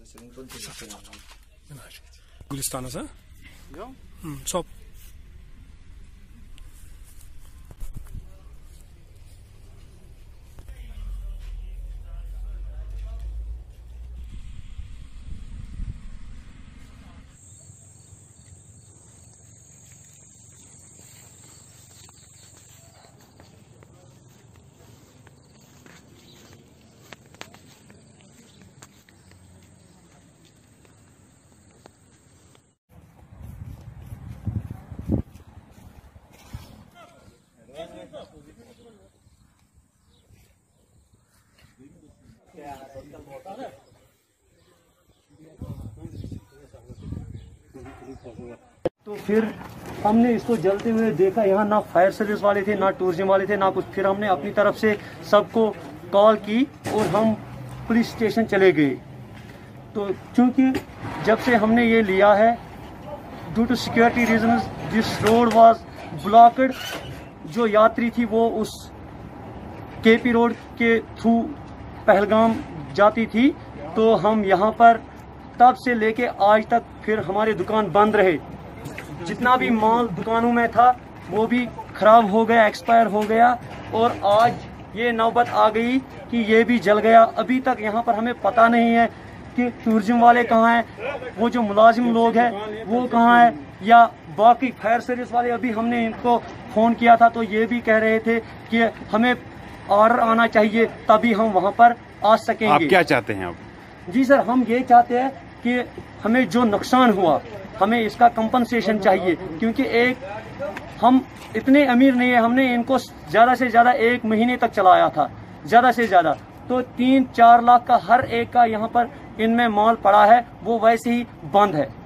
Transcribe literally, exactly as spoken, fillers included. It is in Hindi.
Gülistan'a Ja. Hmm, so. तो फिर हमने इसको जलते हुए देखा, यहाँ ना फायर सर्विस वाले थे, ना टूरिज्म वाले थे, ना कुछ। फिर हमने अपनी तरफ से सबको कॉल की और हम पुलिस स्टेशन चले गए। तो क्योंकि जब से हमने ये लिया है, due to security reasons, this road was blocked. जो यात्री थी वो उस केपी रोड के थ्रू पहलगाम जाती थी। तो हम यहाँ पर तब से लेके आज तक फिर हमारी दुकान बंद रहे। जितना भी माल दुकानों में था वो भी खराब हो गया, एक्सपायर हो गया। और आज ये नौबत आ गई कि ये भी जल गया। अभी तक यहाँ पर हमें पता नहीं है कि टूरिज्म वाले कहाँ हैं, वो जो मुलाजिम लोग हैं वो कहाँ हैं, या बाकी फायर सर्विस वाले। अभी हमने इनको फ़ोन किया था तो ये भी कह रहे थे कि हमें ऑर्डर आना चाहिए तभी हम वहाँ पर आ सकेंगे। आप क्या चाहते हैं अब? जी सर, हम ये चाहते हैं कि हमें जो नुकसान हुआ हमें इसका कंपनसेशन चाहिए। क्योंकि एक हम इतने अमीर नहीं है, हमने इनको ज़्यादा से ज़्यादा एक महीने तक चलाया था, ज़्यादा से ज़्यादा। तो तीन चार लाख का हर एक का यहाँ पर इनमें माल पड़ा है, वो वैसे ही बंद है।